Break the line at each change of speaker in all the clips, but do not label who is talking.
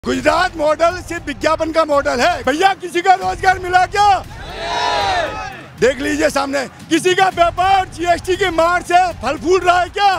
Gujarat model सिर्फ विज्ञापन का मॉडल है। भैया किसी का रोजगार मिला क्या? देख लीजिए सामने, किसी का व्यापार जीएसटी की मार से फल फूल रहा है क्या?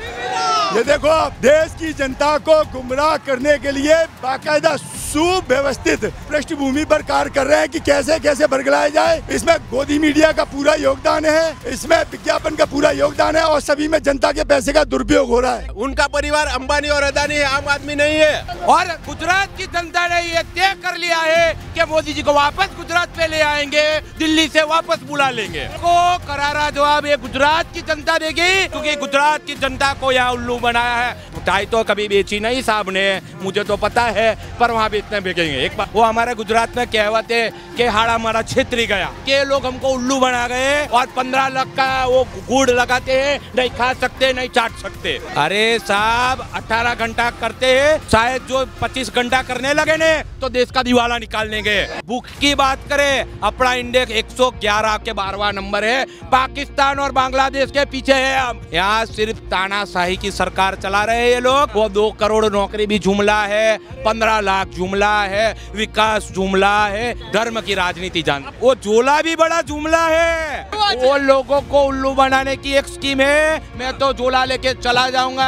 ये देखो आप, देश की जनता को गुमराह करने के लिए बाकायदा सुव्यवस्थित पृष्ठभूमि पर कार्य कर रहे हैं कि कैसे कैसे बरगलाया जाए। इसमें गोदी मीडिया का पूरा योगदान है, इसमें विज्ञापन का पूरा योगदान है और सभी में जनता के पैसे का दुरुपयोग हो रहा है।
उनका परिवार अंबानी और अदानी है, आम आदमी नहीं है।
और गुजरात की जनता ने ये तय कर लिया है कि मोदी जी को वापस गुजरात पे ले आएंगे, दिल्ली से वापस बुला लेंगे। को करारा जवाब ये गुजरात की जनता देगी, क्योंकि गुजरात की जनता को यहाँ उल्लू बनाया है। मिठाई तो कभी बेची नहीं साहब ने, मुझे तो पता है, पर वहाँ बेचने बिकेंगे। एक बार वो हमारे गुजरात में कहावत है कि हाड़ा मारा छेत्री गया, के लोग हमको उल्लू बना गए और 15 लाख का वो गुड़ लगाते हैं, नहीं खा सकते नहीं चाट सकते। अरे साहब 18 घंटा करते हैं, शायद जो 25 घंटा करने लगे ने तो देश का दिवाला निकाल लेंगे। भूख की बात करें, अपना इंडेक्स 111 के 12वां नंबर है, पाकिस्तान और बांग्लादेश के पीछे है हम। यहाँ सिर्फ तानाशाही की सरकार चला रहे हैं ये लोग। वो 2 करोड़ नौकरी भी जुमला है, 15 लाख जुमला है, विकास जुमला है, धर्म की राजनीति जान, वो झोला भी बड़ा जुमला है। वो लोगों को उल्लू बनाने की एक स्कीम है। मैं तो झोला लेके चला जाऊंगा,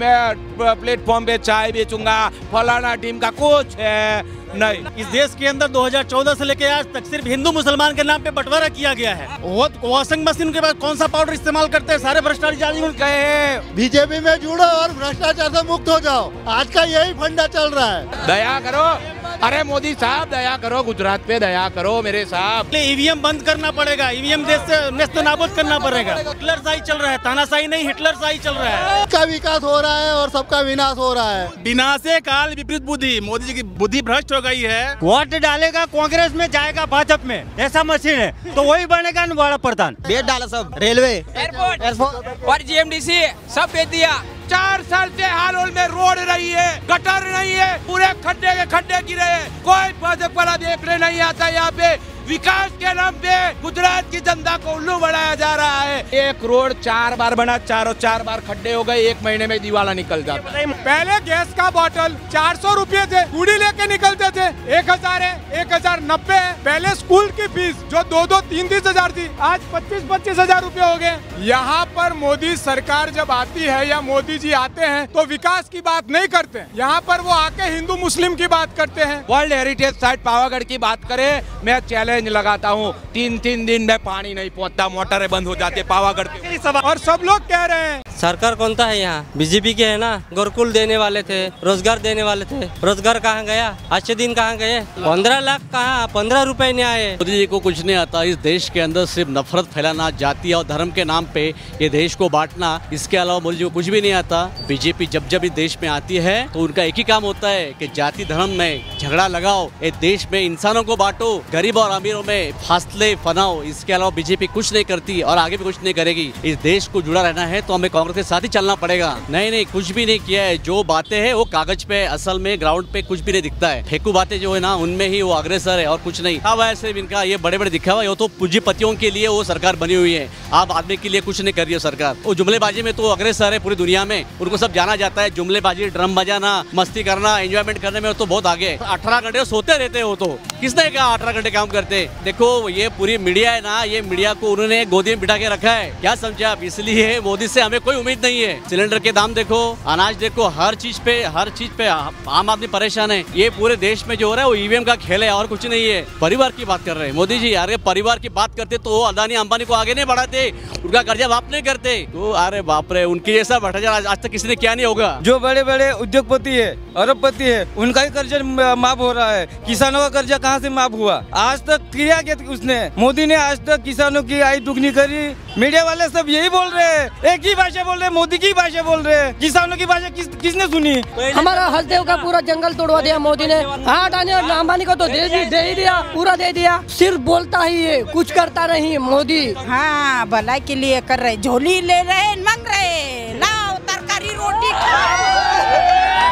मैं प्लेटफॉर्म पे चाय बेचूंगा, फलाना टीम का कोच है। नहीं,
इस देश के अंदर 2014 से लेकर आज तक सिर्फ हिंदू मुसलमान के नाम पे बंटवारा किया गया है। वॉशिंग मशीन के बाद कौन सा पाउडर इस्तेमाल करते हैं, सारे भ्रष्टाचारी गए।
बीजेपी में जुड़ो और भ्रष्टाचार से मुक्त हो जाओ, आज का यही फंडा चल रहा है।
दया करो, अरे मोदी साहब दया करो, गुजरात पे दया करो मेरे साहब।
ईवीएम बंद करना पड़ेगा, ईवीएम देश से नेस्तनाबूद करना पड़ेगा। हिटलरशाही चल रहा है, तानाशाही नहीं हिटलरशाही चल रहा है।
सबका विकास हो रहा है और सबका विनाश हो रहा है।
विनाशे काल विपरीत बुद्धि, मोदी जी की बुद्धि भ्रष्ट हो गई है।
वोट डालेगा कांग्रेस में, जाएगा भाजपा में, ऐसा मशीन है तो वही बनेगा बड़ा प्रधान।
बेट डाला सब, रेलवे,
एयरपोर्ट और जीएमडीसी सब बेच दिया। 4 साल से हाल में रोड नहीं है, गटर नहीं है, पूरे खड्डे के खड्डे गिरे हैं। कोई भाजपा वाला देखने नहीं आता। यहाँ पे विकास के नाम पे गुजरात की जनता को उल्लू बनाया जा रहा है। एक रोड 4 बार बना, 4 बार खड्डे हो गए, 1 महीने में दिवाला निकल जाता।
पहले गैस का बोतल 400 रुपए थे, कूड़ी लेके निकलते थे। 1000 है, 1090 है। पहले स्कूल की फीस जो 2-2, 3-3 हजार थी, आज 25-25 हजार रुपए हो गए। यहाँ पर मोदी सरकार जब आती है या मोदी जी आते हैं तो विकास की बात नहीं करते। यहाँ पर वो आके हिंदू मुस्लिम की बात करते हैं।
वर्ल्ड हेरिटेज साइट पावागढ़ की बात करें, मैं चैलेंज लगाता हूँ, 3-3 दिन में पानी नहीं पहुँचता, मोटरें बंद हो जाती है पावागढ़ के।
और सब लोग कह रहे हैं
सरकार कौन सा है यहाँ, बीजेपी के है ना। गुरुकुल देने वाले थे, रोजगार देने वाले थे, रोजगार कहाँ गया, अच्छे दिन कहाँ गए? 15 लाख कहाँ, 15 रुपए नहीं आए।
मोदी जी को कुछ नहीं आता। इस देश के अंदर सिर्फ नफरत फैलाना, जाति और धर्म के नाम पे ये देश को बांटना, इसके अलावा मोदी जी को कुछ भी नहीं आता। बीजेपी जब जब इस देश में आती है तो उनका एक ही काम होता है कि जाति धर्म में झगड़ा लगाओ, इस देश में इंसानों को बांटो, गरीब और अमीरों में फासले बनाओ। इसके अलावा बीजेपी कुछ नहीं करती और आगे भी कुछ नहीं करेगी। इस देश को जुड़ा रहना है तो हमें कांग्रेस के साथ ही चलना पड़ेगा। नहीं, कुछ भी नहीं किया है। जो बातें हैं वो कागज पे, असल में ग्राउंड पे कुछ भी नहीं दिखता है। फेंकू बातें जो है ना, उनमें ही वो अग्रेसर है और कुछ नहीं। अब ऐसे इनका ये बड़े-बड़े दिखावा, ये तो पूंजीपतियों के लिए वो सरकार बनी हुई है, आम आदमी के लिए कुछ नहीं कर रही है सरकार। वो जुमलेबाजी में तो अग्रेसर है पूरी दुनिया में, उनको सब जाना जाता है। जुमलेबाजी, ड्रम बजाना, मस्ती करना, एंजॉयमेंट करने में तो बहुत आगे। 18 घंटे सोते रहते हो तो किसने कहा 18 घंटे काम करते? देखो ये पूरी मीडिया है ना, ये मीडिया को उन्होंने गोदी में बिठा के रखा है। क्या समझे आप? इसलिए मोदी से हमें कोई उम्मीद नहीं है। सिलेंडर के दाम देखो, अनाज देखो, हर चीज पे आम आदमी परेशान है। ये पूरे देश में जो हो रहा है वो ईवीएम का खेल है और कुछ नहीं है। परिवार की बात कर रहे हैं मोदी जी। अरे परिवार की बात करते तो अदानी अंबानी को आगे नहीं बढ़ाते, उनका कर्जा माफ नहीं करते तो अरे बाप रे, उनके जैसा भ्रष्टाचार आज तक किसी ने क्या नहीं होगा।
जो बड़े बड़े उद्योगपति है, अरबपति है, उनका ही कर्जा माफ हो रहा है। किसानों का कर्जा कहाँ से माफ हुआ? आज तक किया क्या उसने? मोदी ने आज तक किसानों की आय दुगनी करी। मीडिया वाले सब यही बोल रहे हैं, एक ही भाषा बोल रहे हैं, मोदी की भाषा बोल रहे हैं। किसानों की भाषा किसने सुनी?
हमारा हसदेव का पूरा जंगल तोड़वा दिया मोदी ने। अडानी और अंबानी को तो दे ही दिया, पूरा दे दिया। सिर्फ बोलता ही है, कुछ करता नहीं मोदी।
हाँ, भलाई के लिए कर रहे, झोली ले रहे, मांग रहे, लाओ तरकारी रोटी।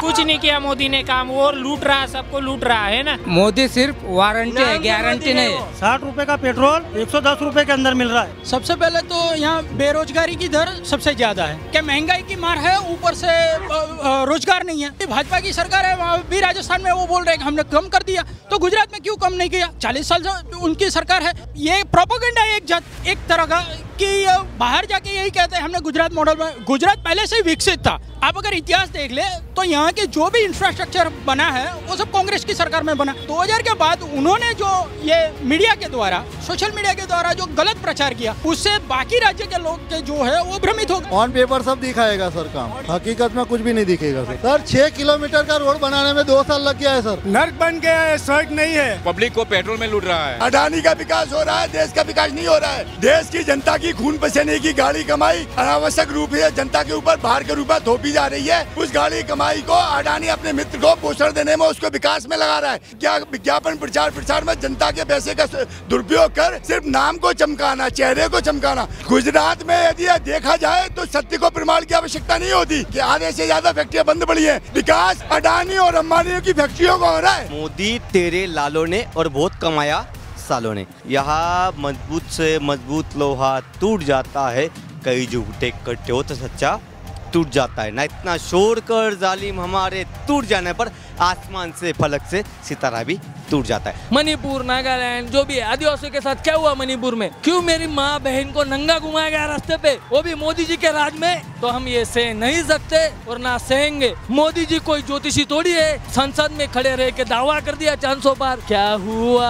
कुछ नहीं किया मोदी ने काम, वो लूट रहा, सबको लूट रहा है ना।
मोदी सिर्फ वारंटी है, गारंटी नहीं।
60 रुपए का पेट्रोल 110 रुपए के अंदर मिल रहा है।
सबसे पहले तो यहाँ बेरोजगारी की दर सबसे ज्यादा है, क्या महंगाई की मार है, ऊपर से रोजगार नहीं है। भाजपा की सरकार है, वहाँ भी राजस्थान में वो बोल रहे हैं हमने कम कर दिया, तो गुजरात में क्यों कम नहीं किया? 40 साल से उनकी सरकार है। ये प्रोपेगेंडा है एक तरह का कि बाहर जाके यही कहते हैं हमने गुजरात मॉडल में। गुजरात पहले से ही विकसित था। आप अगर इतिहास देख ले तो यहाँ के जो भी इंफ्रास्ट्रक्चर बना है वो सब कांग्रेस की सरकार में बना। 2000 के बाद उन्होंने जो ये मीडिया के द्वारा, सोशल मीडिया के द्वारा जो गलत प्रचार किया, उससे बाकी राज्य के लोग के जो है वो भ्रमित हो गए।
ऑन पेपर सब दिखाएगा सर काम, हकीकत में कुछ भी नहीं दिखेगा सर। 6 किलोमीटर का रोड बनाने में 2 साल लग गया है सर।
नर्क बन गया है, स्वर्ग नहीं है।
पब्लिक को पेट्रोल में लूट रहा है।
अडानी का विकास हो रहा है, देश का विकास नहीं हो रहा है। देश की जनता की खून पसीने की गाड़ी कमाई अनावश्यक रूप से जनता के ऊपर बाहर के रूप में थोपी जा रही है। उस गाड़ी कमाई को अडानी अपने मित्र को पोषण देने में, उसको विकास में लगा रहा है। क्या विज्ञापन प्रचार में जनता के पैसे का दुरुपयोग कर सिर्फ नाम को चमकाना, चेहरे को चमकाना। गुजरात में यदि देखा जाए तो सत्य को प्रमाण की आवश्यकता नहीं होती कि आधे से ज्यादा फैक्ट्रियां बंद पड़ी है। विकास अडानी और अंबानी की फैक्ट्रियों का हो रहा है।
मोदी तेरे लालों ने और बहुत कमाया सालों ने। यहाँ मजबूत से मजबूत लोहा टूट जाता है, कई झूठे कट्टे हो तो सच्चा टूट जाता है। ना इतना शोर कर जालिम हमारे टूट जाने पर आसमान से फलक से सितारा भी टूट जाता है।
मणिपुर, नागालैंड, जो भी आदिवासियों के साथ क्या हुआ मणिपुर में? क्यों मेरी माँ बहन को नंगा घुमाया गया रास्ते पे, वो भी मोदी जी के राज में? तो हम ये सह नहीं सकते और ना सहेंगे। मोदी जी कोई ज्योतिषी थोड़ी है, संसद में खड़े रह के दावा कर दिया 400 पार। क्या हुआ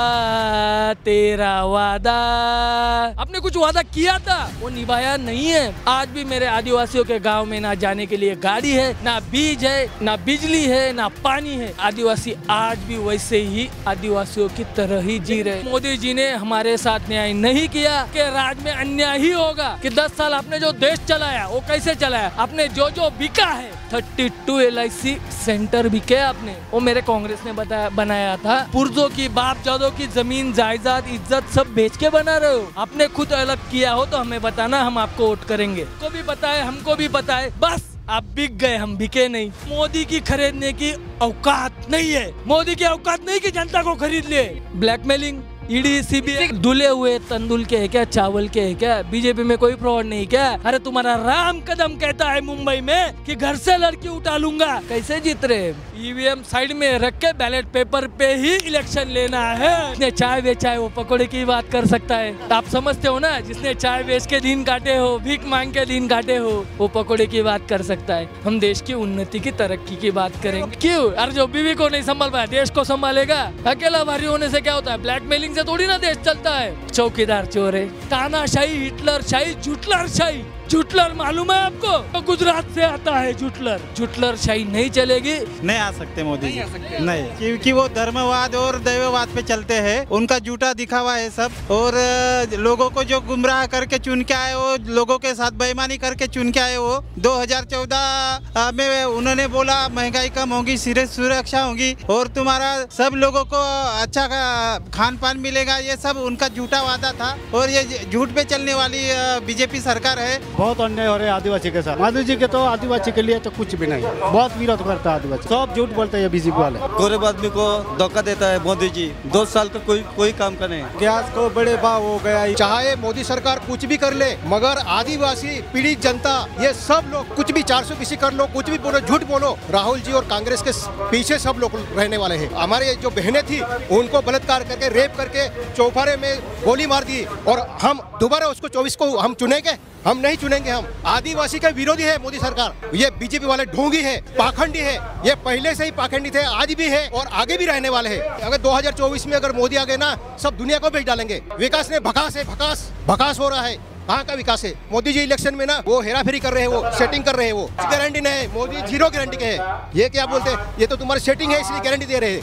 तेरा वादा? आपने कुछ वादा किया था, वो निभाया नहीं है। आज भी मेरे आदिवासियों के गाँव में ना जाने के लिए गाड़ी है, ना बीज है, ना बिजली है, ना पानी है। आदिवासी आज भी वैसे ही आदिवासियों की तरह ही जी रहे। मोदी जी ने हमारे साथ न्याय नहीं किया कि राज में अन्याय ही होगा। कि 10 साल आपने जो देश चलाया वो कैसे चलाया? आपने जो बिका है, 32 LIC सेंटर बिके आपने, वो मेरे कांग्रेस ने बनाया था। पुर्जों की, बाप जादों की जमीन जायदाद इज्जत सब बेच के बना रहे हो। आपने खुद अलग किया हो तो हमें बताना, हम आपको वोट करेंगे। को भी पता है, हमको भी पता है, बस आप बिक गए, हम बिके नहीं। मोदी की खरीदने की औकात नहीं है। मोदी की औकात नहीं कि जनता को खरीद ले। ब्लैकमेलिंग, ईडी, सीबीआई धुले हुए तंदुल के है क्या, चावल के है क्या? बीजेपी में कोई फ्रॉड नहीं क्या? अरे तुम्हारा राम कदम कहता है मुंबई में कि घर से लड़की उठा लूंगा, कैसे जीत रहे? ईवीएम साइड में रख के बैलेट पेपर पे ही इलेक्शन लेना है। जिसने चाय बेचा है वो पकौड़े की बात कर सकता है। आप समझते हो ना, जिसने चाय बेच के दिन काटे हो, भीख मांग के दिन काटे हो, वो पकौड़े की बात कर सकता है। हम देश की उन्नति की, तरक्की की बात करेंगे। क्यों? अरे जो बीवी को नहीं संभाल पाया देश को संभालेगा? अकेला भारी होने से क्या होता है? ब्लैकमेलिंग से थोड़ी ना देश चलता है। चौकीदार चोर है, तानाशाही, हिटलर शाही, जुटलर शाही। जुटलर मालूम है आपको? तो गुजरात से आता है जुटलर। जुटलर शाही नहीं चलेगी।
नहीं आ सकते मोदी जी, नहीं, क्योंकि वो धर्मवाद और दैववाद पे चलते हैं। उनका झूठा दिखावा है सब, और लोगों को जो गुमराह करके चुन के आए, वो लोगों के साथ बेईमानी करके चुन के आए। वो 2014 में उन्होंने बोला महंगाई कम होगी, सुरक्षा होगी और तुम्हारा सब लोगों को अच्छा खान पान मिलेगा। ये सब उनका झूठा वादा था और ये झूठ पे चलने वाली बीजेपी सरकार है।
बहुत अन्याय हो रहे हैं आदिवासी के साथ। मोदी जी के तो आदिवासी के लिए तो कुछ भी नहीं, बहुत विरोध करता है आदिवासी, सब झूठ बोलते हैं बीजेपी वाले।
गरीब आदमी को धोखा देता है मोदी जी। 2 साल का कोई काम का नहीं।
गैस को बड़े भाव हो गया। चाहे मोदी सरकार कुछ भी कर ले, मगर आदिवासी, पीड़ित जनता, ये सब लोग कुछ भी 420 कर लो, कुछ भी बोलो, झूठ बोलो, राहुल जी और कांग्रेस के पीछे सब लोग रहने वाले हैं। हमारे जो बहनें थी उनको बलात्कार करके, रेप करके चौपारे में गोली मार दी, और हम दोबारा उसको 24 को हम चुनेंगे? हम नहीं चुनेंगे। हम आदिवासी के विरोधी है मोदी सरकार। ये बीजेपी वाले ढोंगी है, पाखंडी है। ये पहले से ही पाखंडी थे, आज भी है और आगे भी रहने वाले हैं। अगर 2024 में अगर मोदी आ गए ना, सब दुनिया को बेच डालेंगे। विकास ने भकास है, भकास हो रहा है। कहाँ का विकास है? मोदी जी इलेक्शन में ना वो हेराफेरी कर रहे हैं, वो सेटिंग कर रहे हैं। वो गारंटी नहीं है, मोदी 0 गारंटी के है। ये क्या बोलते हैं? ये तो तुम्हारी सेटिंग है इसलिए गारंटी दे रहे हैं।